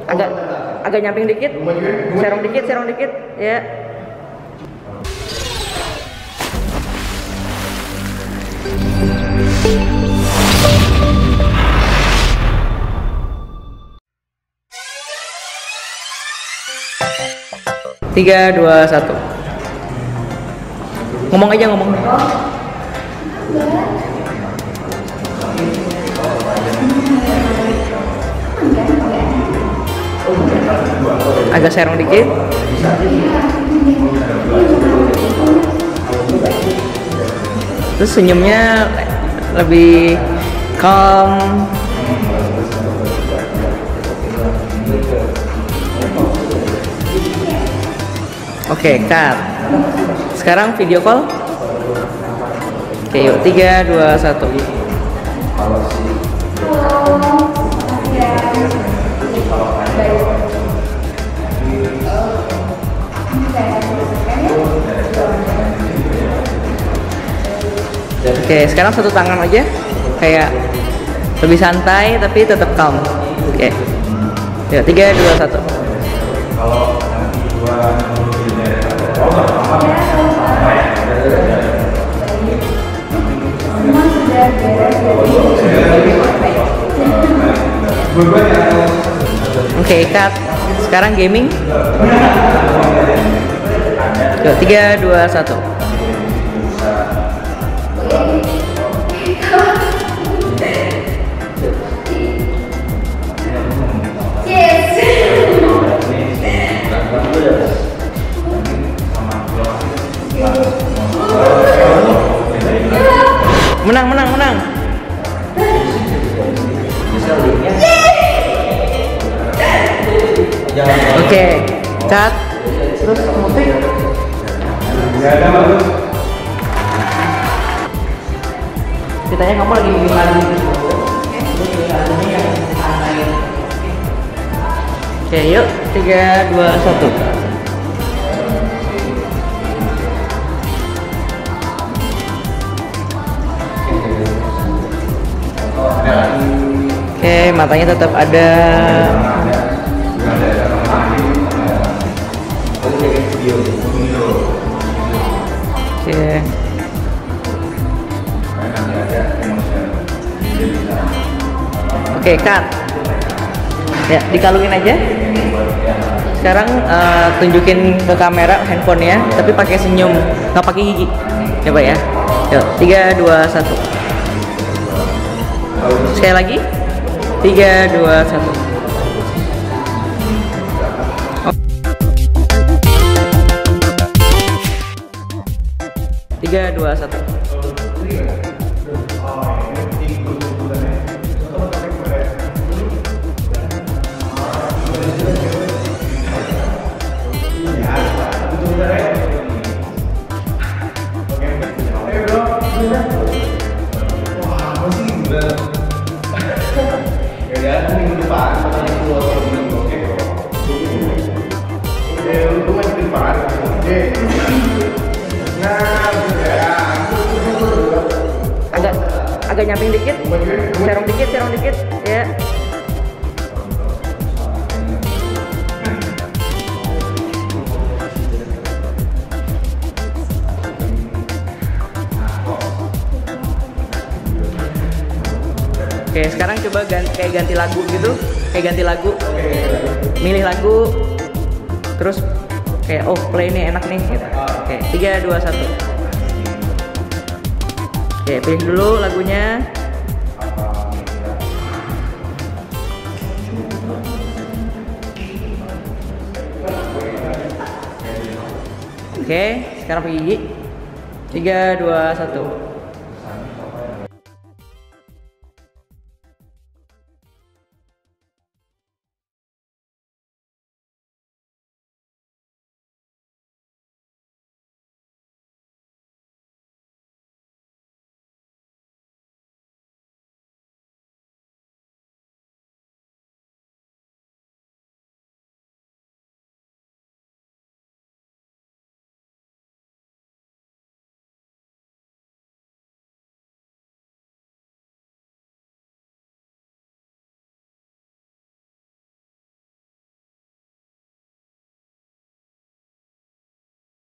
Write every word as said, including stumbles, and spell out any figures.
Agak agak nyamping dikit. Serong dikit, serong dikit. Ya. Tiga, dua, satu. Ngomong aja ngomong. Agak serong dikit. Terus senyumnya lebih calm. Oke, cut. Sekarang video call. Oke, yuk tiga, dua, satu. Oke, sekarang satu tangan aja, kayak lebih santai tapi tetap calm. Oke, yuk tiga, dua, satu. Oke, cut. Sekarang gaming. Yuk tiga, dua, satu. Menang, menang, menang. Oke, cut. Terus musik. Ceritanya kamu lagi bikin lagu. Oke, yuk tiga, dua, satu. Oke, matanya tetap ada. Oke. Oke, cut. Ya, dikalungin aja. Sekarang uh, tunjukin ke kamera handphonenya, tapi pakai senyum, nggak pakai gigi. Coba ya. Yuk, tiga, dua, satu. Sekali lagi. Tiga, dua, satu. Tiga, dua, satu. Agak agak nyamping dikit, serong dikit, serong dikit, ya. Oke, sekarang coba ganti, kayak ganti lagu gitu, kayak ganti lagu, milih lagu, terus kayak oh play ini enak nih, gitu. Oke, tiga, dua, satu. Oke, pilih dulu lagunya. Oke, sekarang pakai gigi. Tiga, dua, satu.